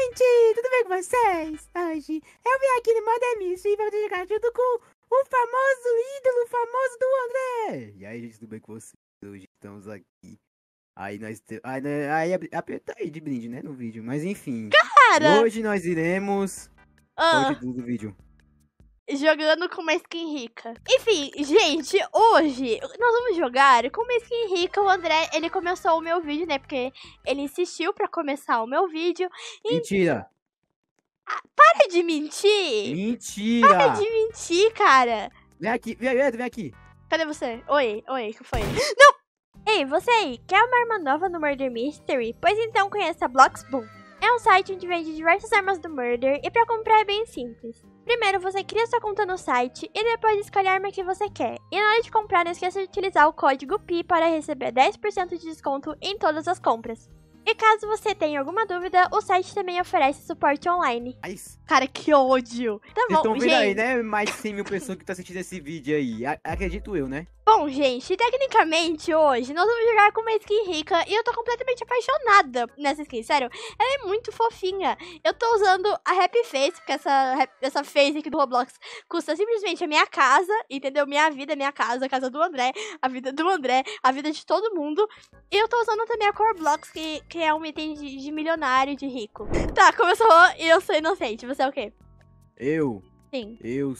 gente! Tudo bem com vocês? Hoje eu vim aqui no Manda MC pra poder jogar junto com o famoso ídolo, famoso do André! E aí, gente, tudo bem com vocês? Hoje estamos aqui. Aí nós temos. Aperta aí de brinde, né? No vídeo. Mas enfim. Cara! Hoje nós iremos. Qual é o título do vídeo? Jogando com uma skin rica. Enfim, gente, hoje nós vamos jogar com uma skin rica. O André, ele começou o meu vídeo, né? Porque ele insistiu pra começar o meu vídeo. Mentira! Para de mentir! Mentira! Para de mentir, cara! Vem aqui, vem aqui. Cadê você? Oi, que foi? Não! Ei, você aí, quer uma arma nova no Murder Mystery? Pois então conheça Bloxboom. É um site onde vende diversas armas do Murder e pra comprar é bem simples. Primeiro, você cria sua conta no site e depois escolhe a arma que você quer. E na hora de comprar, não esqueça de utilizar o código PI para receber 10% de desconto em todas as compras. E caso você tenha alguma dúvida, o site também oferece suporte online. Cara, que ódio! Tá Vocês bom, estão vendo gente. aí, né? Mais de 100 mil pessoas que estão assistindo esse vídeo aí. Acredito eu, né? Bom, gente, tecnicamente hoje nós vamos jogar com uma skin rica e eu tô completamente apaixonada nessa skin, sério. Ela é muito fofinha. Eu tô usando a Happy Face, porque essa face aqui do Roblox custa simplesmente a minha casa, entendeu? Minha vida, minha casa, a casa do André, a vida do André, a vida de todo mundo. E eu tô usando também a Corblox, que é um item de milionário, de rico. Tá, começou e eu sou inocente. Você é o quê? Eu? Sim. Eu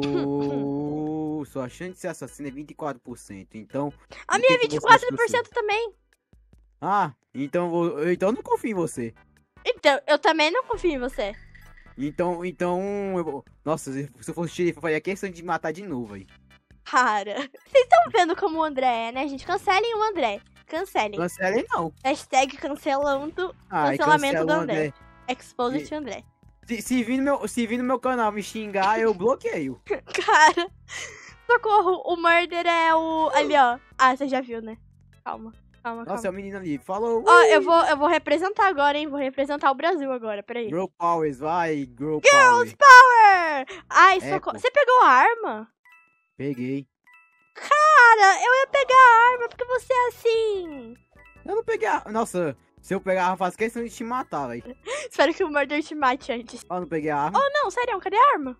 sou... Sua chance de ser assassino é 24%, então... A minha é 24% também. Ah, então eu não confio em você. Então, eu também não confio em você. Então, nossa, se eu fosse xerife, eu faria questão de matar de novo aí. Cara, vocês estão vendo como o André é, né, gente? Cancelem o André. Cancelem. Cancelem não. Hashtag cancelamento do André. Exposed André. Se vir no meu canal me xingar, eu bloqueio. Cara, socorro, o Murder é o... Ali, ó. Ah, você já viu, né? Calma. Nossa, é o menino ali. Falou. Ó, eu vou representar agora, hein? Vou representar o Brasil agora, peraí. Girl Powers, vai. Girls Power! Ai, socorro. Você pegou a arma? Peguei. Cara, eu ia pegar a arma porque você é assim. Eu não peguei a... Nossa, se eu pegar a arma, faço questão de te matar, velho. Espero que o Murder te mate antes. Eu não peguei a arma. Oh, não, sério, cadê a arma?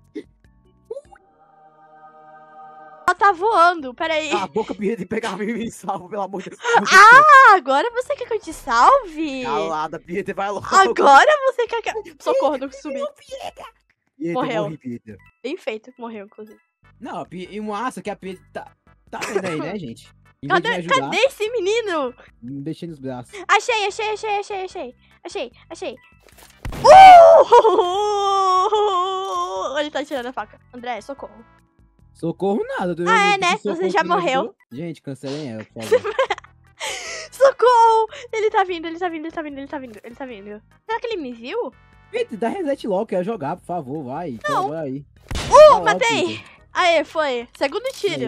Ela tá voando, peraí. Cala a boca, Pia, de pegar a arma e me salva, pelo amor de Deus. Ah, agora você quer que eu te salve? Calada, Pieter, vai logo. Agora você quer que... Socorro, não subi. Pieter, Morreu. Morri, Pieter. Bem feito, morreu, inclusive. Não, e massa que a Pieter tá vendo aí, né, gente? Em vez de me ajudar, Cadê esse menino? me deixei nos braços. Achei. Ele tá tirando a faca. André, socorro. Socorro nada. Ah, é, né? Você já morreu. Gente, cancelem ela, por favor. Socorro! Ele tá vindo. Será que ele me viu? Pieter, dá reset logo, quero jogar, por favor, vai. Não. Vai aí. Matei! Aê, foi. Segundo tiro.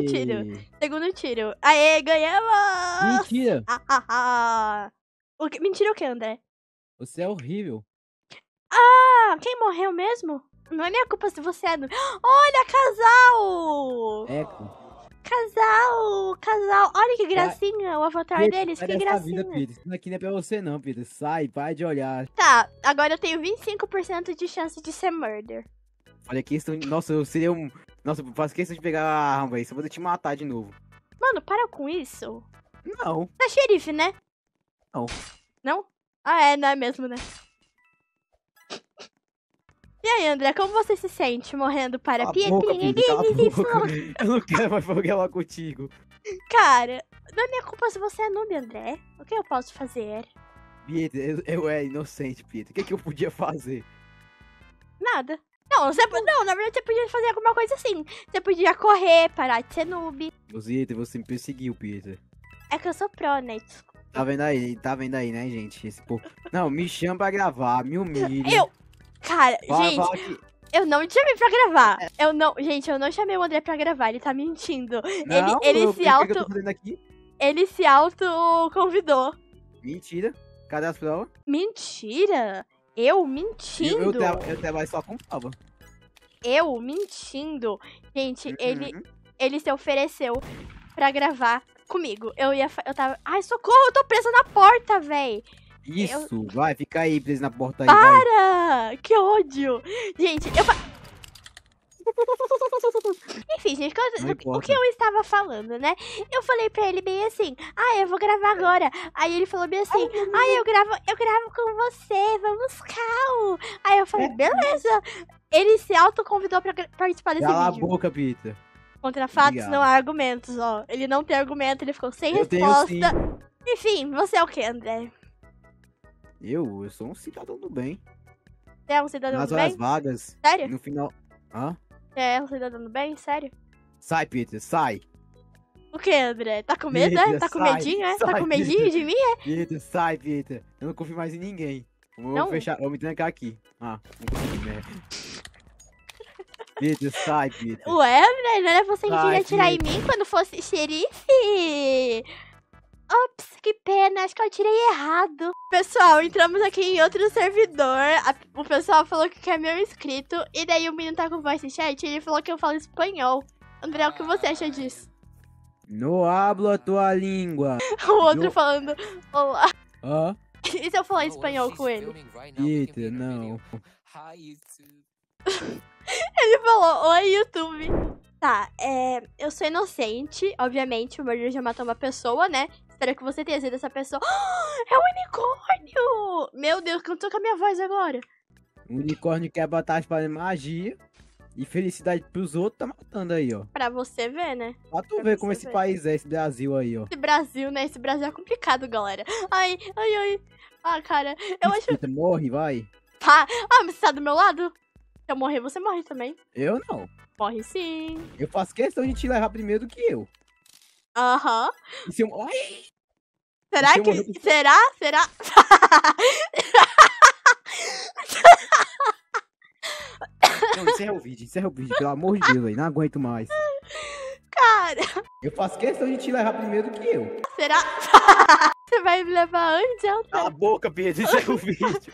Aê, ganhamos! Mentira, Mentira o que, André? você é horrível. Ah, quem morreu mesmo? Não é minha culpa se você é... Olha, casal! Eco. Casal. Olha que gracinha o avatar deles, que gracinha. Isso aqui não é pra você não, Pieter. Sai, para de olhar. Tá, agora eu tenho 25% de chance de ser murder. Olha aqui, nossa, eu seria um... Nossa, eu faço questão de pegar a arma, velho. Só vou te matar de novo. Mano, para com isso. Não. Tá xerife, né? Não. Não? Ah, é, não é mesmo, né? E aí, André, como você se sente morrendo para Pietinha? Eu não quero mais foguear contigo. Cara, não é minha culpa se você é noob, André. O que eu posso fazer? Pieter, eu era inocente, Pieter. O que eu podia fazer? Nada. Não, na verdade você podia fazer alguma coisa assim. Você podia correr, parar de ser noob. Você me perseguiu, Pieter. É que eu sou pro, né? Tá vendo aí, né, gente? Esse povo... Não, me chama pra gravar, me humilha. Cara, Vai, gente, vai. eu não te chamei pra gravar. Eu não chamei o André pra gravar, ele tá mentindo. Não, Ele se auto convidou. Mentira. Cadê as provas? Mentira? Eu mentindo? Eu trabalho só com prova. Eu mentindo? Gente, ele se ofereceu pra gravar comigo. Eu tava... Ai, socorro, eu tô presa na porta, véi. Isso, vai, fica aí preso na porta aí, vai. Para! Que ódio! Gente, Enfim, gente, Não o importa. que eu estava falando, né? Eu falei pra ele bem assim, eu vou gravar agora. Aí ele falou bem assim, eu gravo com você, vamos cal. Aí eu falei, beleza. Ele se autoconvidou pra participar desse Cala a vídeo. boca, Peter. Contra fatos, Obrigado. não há argumentos, ó. Ele não tem argumento, ele ficou sem Eu tenho, resposta. sim. Enfim, você é o que, André? Eu sou um cidadão do bem. Você é um cidadão Nas do horas bem? vagas, Sério? no final... Hã? Você é um cidadão do bem? Sério? Sai, Peter, sai. O que, André? Tá com medo, Peter, Tá com sai, medinho, Tá sai, com medinho Peter. de mim, Peter, sai, Peter. Eu não confio mais em ninguém. Não? Vou me trancar aqui. Não consegui, né? Peter, sai, Peter. Ué, André, não era você que Ai, queria atirar em filho. mim quando fosse xerife? Ops, que pena, acho que eu tirei errado. Pessoal, entramos aqui em outro servidor. O pessoal falou que quer meu inscrito. E daí o menino tá com voice chat e ele falou que eu falo espanhol. André, o que você acha disso? No hablo a tua língua. O outro Eu- falando, olá. Hã? E se eu falar espanhol com ele? Peter, não. Ele falou, oi, YouTube. Tá, eu sou inocente, obviamente, o Murder já matou uma pessoa, né? Espero que você tenha sido essa pessoa. É um unicórnio! Meu Deus, cantou com a minha voz agora. O unicórnio quer botar para magia. E felicidade pros outros, tá matando aí, ó. Pra você ver, né? Pra tu Pra ver você como esse ver. país é, esse Brasil aí, ó. Esse Brasil, né? Esse Brasil é complicado, galera. Ai. Ah, cara, eu acho... Peter, morre, vai. mas você tá do meu lado? Se eu morrer, você morre também. Eu não. Morre sim. Eu faço questão de te levar primeiro do que eu. Aham. E se eu... Ai! Será Se eu que... morrer, tu- Será? Não, encerra o vídeo, pelo amor de Deus, aí. Não aguento mais. Cara, Eu faço questão de te levar primeiro do que eu. será? Você vai me levar antes, André? Cala a boca, Pedro, encerra o vídeo.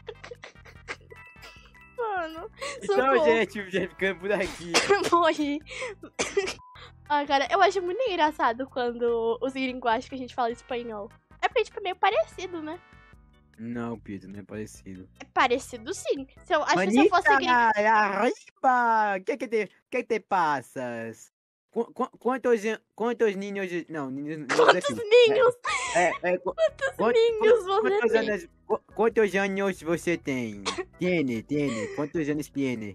Mano, Então, socorro. gente, já ficando por aqui. Morri. Cara, eu acho muito engraçado quando os gringos acham que a gente fala espanhol. É porque, tipo, é meio parecido, né? Não, Pedro, não é parecido. É parecido sim. Acho que se eu fosse gringo... arriba! Que te passas? Quantos ninhos... Não, ninhos... Quantos ninhos? ninhos você tem? Quantos anos você tem? Tiene. Quantos anos tiene?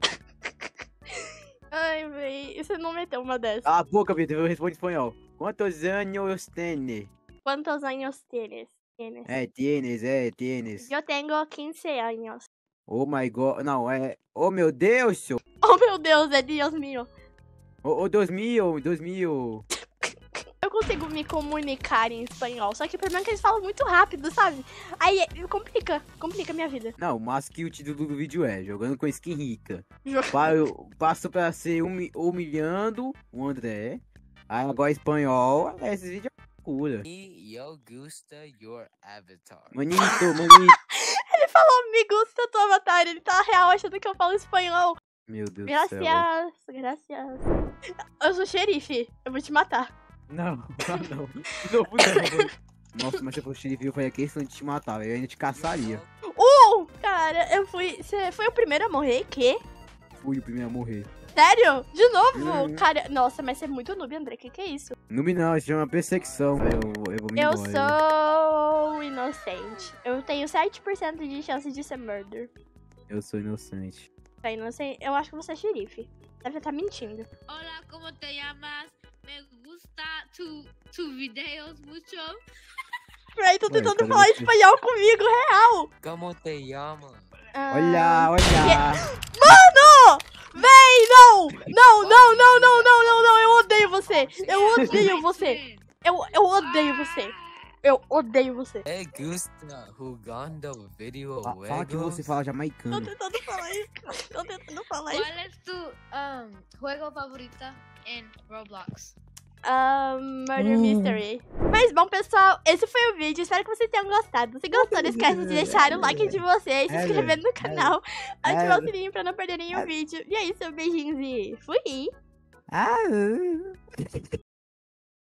Ai, véi, você não meteu uma dessas. Cala a boca, Pedro, eu respondo em espanhol. Quantos anos tem? Quantos anos tienes? Tienes. Eu tenho 15 anos. Oh my god, não, oh meu Deus, senhor. Oh, meu Deus, é Deus meu. Oh, 2000. Eu consigo me comunicar em espanhol, só que o problema é que eles falam muito rápido, sabe? Aí complica a minha vida. Não, mas que o título do vídeo é Jogando com Skin Rica. Jo- Passo pra ser humilhando o André. Aí agora espanhol, esse vídeo é loucura. Eu gusta your avatar. Manito. Ele falou, me gusta tua avatar, ele tá real achando que eu falo espanhol. Meu Deus do céu. velho. Gracias. Eu sou xerife, eu vou te matar. Não. De novo não. Nossa, mas se eu fosse xerife, eu faria questão de te matar, eu ainda te caçaria. Cara, você foi o primeiro a morrer? Que? Fui o primeiro a morrer. Sério? De novo? Uhum. Cara, nossa, mas você é muito noob, André, que é isso? Noob não, isso chama perseguição. Eu vou me Eu embora. sou inocente. Eu tenho 7% de chance de ser murder. Eu sou inocente. Tá inocente? Eu acho que você é xerife. Deve estar mentindo. Hola, ¿cómo te llamas? Me gusta tu videos mucho. Peraí, tô Ué, tentando cadê falar você? espanhol comigo, real. Como te llama? Ah, Olha. Véi, não! Não, eu odeio você. Eu odeio você. Eu odeio você. Eu odeio você. Me gusta jugando videojuegos. Fala que você fala Tô jamaicano. tentando falar isso. Tô tentando falar isso. ¿Cuál es tu juego favorita en Roblox? Murder Mystery. Mas bom, pessoal, esse foi o vídeo. Espero que vocês tenham gostado. Se gostou, não esquece de deixar o like de vocês, se inscrever no canal, ativar o sininho pra não perder nenhum vídeo. E é isso, beijinhos e fui! Ah.